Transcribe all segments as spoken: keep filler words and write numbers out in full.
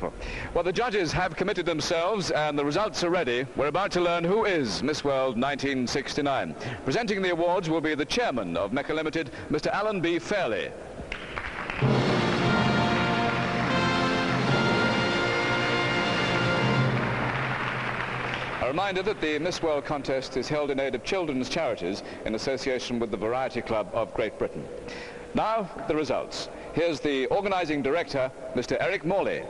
Well, the judges have committed themselves and the results are ready. We're about to learn who is Miss World nineteen sixty-nine. Presenting the awards will be the chairman of Mecca Limited, Mister Alan B. Fairley. A reminder that the Miss World contest is held in aid of children's charities in association with the Variety Club of Great Britain. Now, the results. Here's the organising director, Mister Eric Morley.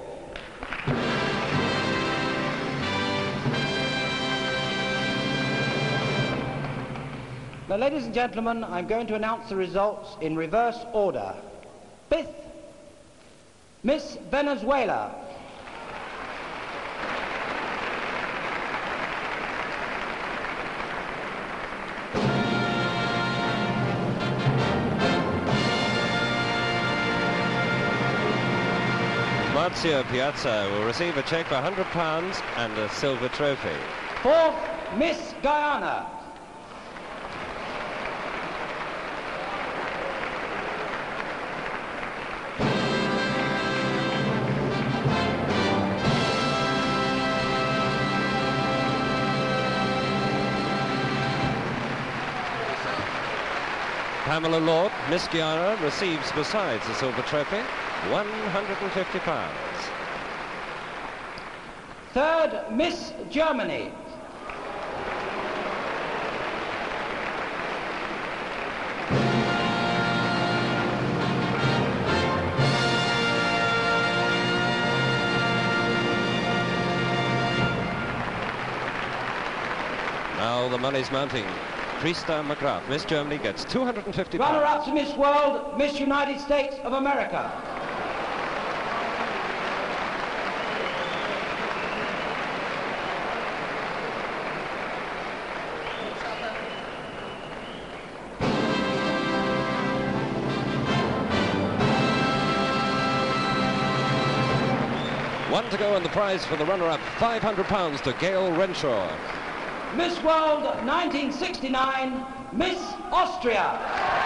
Now, ladies and gentlemen, I'm going to announce the results in reverse order. Fifth, Miss Venezuela. Marzio Piazza will receive a cheque for one hundred pounds and a silver trophy. Fourth, Miss Guyana. Pamela Lord, Miss Guyana, receives, besides the silver trophy, one hundred fifty pounds. Third, Miss Germany. Now the money's mounting. Krista McGrath, Miss Germany, gets two hundred fifty pounds. Runner-up to Miss World, Miss United States of America. One to go, and the prize for the runner-up, five hundred pounds to Gail Renshaw. Miss World nineteen sixty-nine, Miss Austria.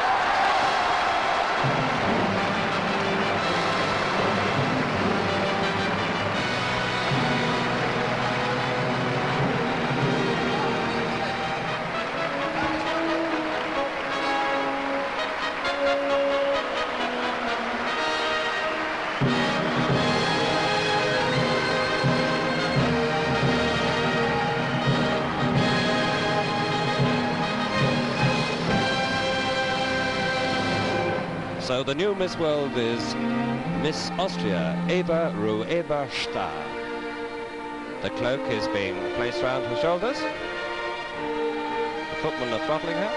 So the new Miss World is Miss Austria, Eva Rueva Stahl. The cloak is being placed round her shoulders. The footmen are throttling her.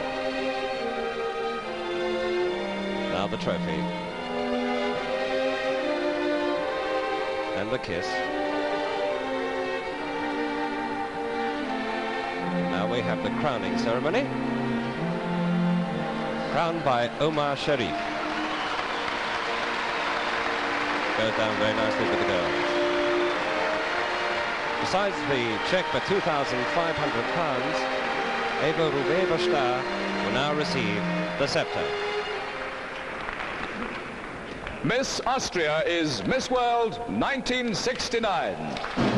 Now the trophy. And the kiss. Now we have the crowning ceremony. Crowned by Omar Sharif. Goes down very nicely with the girls. Besides the cheque for two thousand five hundred pounds, Eva Rueva Stahl will now receive the scepter. Miss Austria is Miss World nineteen sixty-nine.